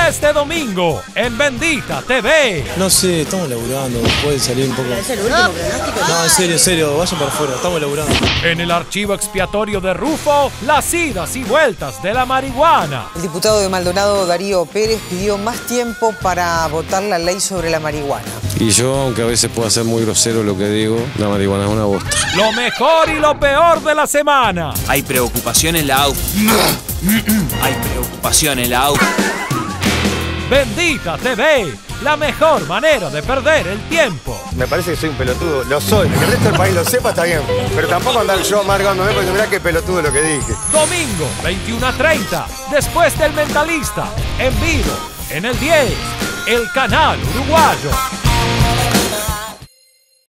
Este domingo en Bendita TV. No sé, estamos laburando, puede salir un poco. ¿Es el último pronóstico? No, en serio, vayan para afuera, estamos laburando. En el archivo expiatorio de Rufo, las idas y vueltas de la marihuana. El diputado de Maldonado, Darío Pérez, pidió más tiempo para votar la ley sobre la marihuana. Y yo, aunque a veces pueda ser muy grosero lo que digo, la marihuana es una bosta. Lo mejor y lo peor de la semana. Hay preocupación en la AUF. Hay preocupación en la AUF. Bendita TV, la mejor manera de perder el tiempo. Me parece que soy un pelotudo, lo soy. Que el resto del país lo sepa está bien, pero tampoco andar yo amargándome porque mirá qué pelotudo lo que dije. Domingo, 21:30, después del Mentalista, en vivo, en el 10, el canal uruguayo.